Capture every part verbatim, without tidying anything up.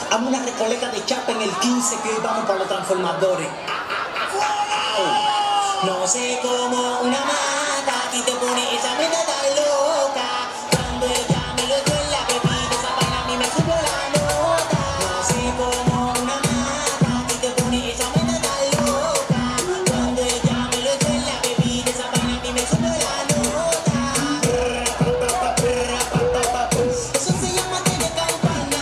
Haz una recolecta de chapa en el quince que hoy vamos para los transformadores. No sé cómo una mata y te pone esa mente tan loca. Cuando ella me lo dio en la bebida, esa vaina a mí me subió la nota. No sé cómo una mata y te pone esa mente tan loca. Cuando ella me lo dio en la bebida, esa vaina a mí me subió la nota. Eso se llama tener campana.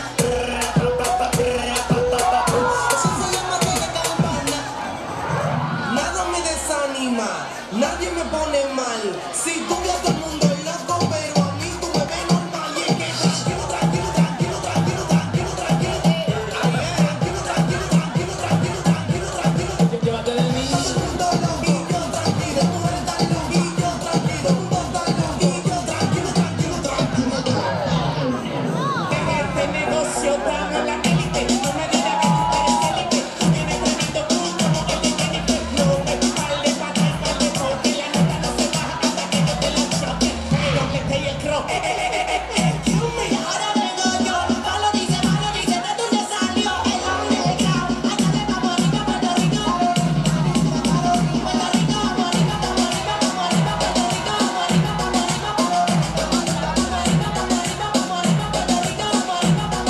Eso se llama tener campana. Nada me desanima, nadie me pone mal. Si tú ves a todo el mundo loco, pero a mí tú me ves normal. Y es que tranquilo, tranquilo, tranquilo, tranquilo, tranquilo, tranquilo. Tranquilo, tranquilo, tranquilo, tranquilo, tranquilo, tranquilo. Llévate de mí. Todo el mundo loquillo, tranquilo. Tú eres tan loquillo, tranquilo. Tú tan loquillo, tranquilo, tranquilo, tranquilo. Que en este negocio estamos la élite. No me digas que tú eres élite. Tienes tremendo culo como el de Jennifer. No me vale pa' que vale porque la nota no se baja hasta que yo te la choque. Pero que te el croc. Eh, eh, eh, eh, eh, excuse me. Ahora vengo yo, malo dice, malo dice, de dónde salió el underground. Allá de Puerto Rico, Puerto Rico. Puerto Rico, Puerto Rico, vamos arriba, vamos arriba, vamos arriba, Puerto Rico, vamos arriba, vamos arriba, vamos arriba, vamos arriba, vamos arriba, vamos arriba, Puerto Rico, vamos arriba, vamos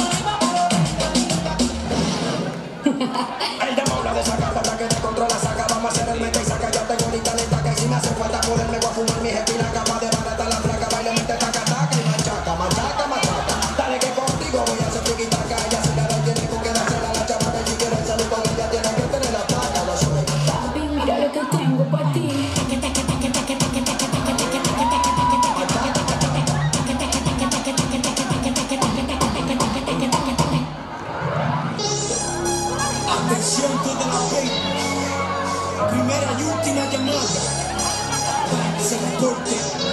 arriba. El demo habla de sacar para que te controla, saca. Vamos a hacer el mete y saca. Yo tengo ahorita lenta que si me hace falta poder me voy a fumar mis espinas. Capaz de barata la flaca, baile, mete, taca, taca y machaca, machaca, machaca. Dale que contigo voy a hacer tiquitaca. Ella se la da, tiene con que dársela a la chapa que si quiere salir con ella tiene que tener la taca. Lo soy. Papi, mira lo que tengo para ti. Atención toda la baby. Primera y última llamada. Para que se reporte.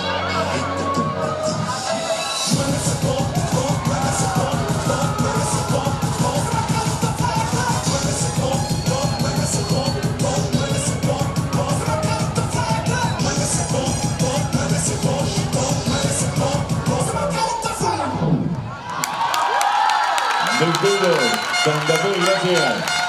Mueve ese pop, pop, mueve ese pop, pop, mueve ese pop, pop. Mueve ese pop, pop, mueve ese pop, pop, mueve ese pop, pop. Mueve ese pop, pop, mueve ese pop, pop, mueve ese pop, pop. Del Cubo, Santa Fe, gracias.